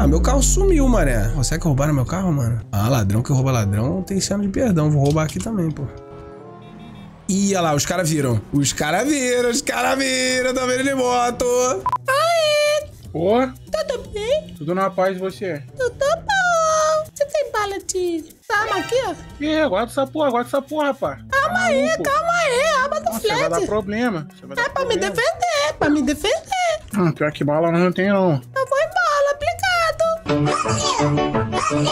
Ah, meu carro sumiu, mané. Será que roubaram meu carro, mano? Ah, ladrão que rouba ladrão tem esse ano de perdão. Vou roubar aqui também, pô. Ih, olha lá, os caras viram. Os caras viram. Tá vendo de moto. Aê! Ô, Tudo bem? tudo na paz e você? Tudo bom? Você tem bala de arma aqui, ó? Ih, guarda essa porra, rapaz. Calma aí, arma do Nossa, você vai dar flat. problema. Você vai dar É pra me problema. defender, Pior que bala não tem, não. Eu vou embora, aplicado.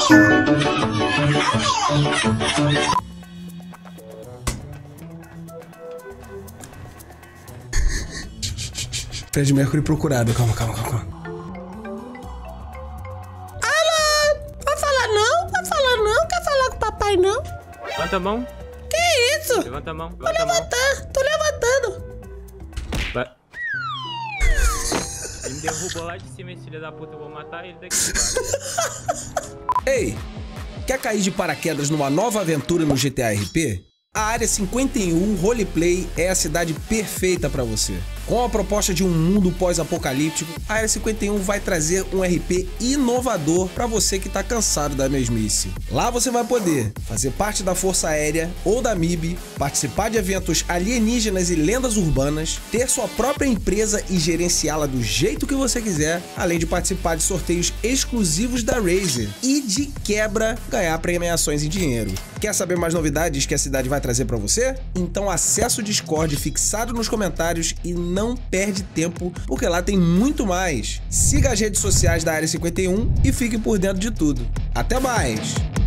Fred Mercury procurado. Calma. Alô? Vai falar não? Quer falar com o papai não? Levanta a mão. Que isso? Levanta a mão. Tô levantando. Vai. Ele me derrubou lá de cima, esse filho da puta. Eu vou matar ele daqui de baixo. Ei, quer cair de paraquedas numa nova aventura no GTA RP? A Área 51 Roleplay é a cidade perfeita para você. Com a proposta de um mundo pós-apocalíptico, a Área 51 vai trazer um RP inovador para você que tá cansado da mesmice. Lá você vai poder fazer parte da Força Aérea ou da MIB, participar de eventos alienígenas e lendas urbanas, ter sua própria empresa e gerenciá-la do jeito que você quiser, além de participar de sorteios exclusivos da Razer e, de quebra, ganhar premiações em dinheiro. Quer saber mais novidades que a cidade vai trazer para você? Então acessa o Discord fixado nos comentários e não perde tempo, porque lá tem muito mais. Siga as redes sociais da Área 51 e fique por dentro de tudo. Até mais!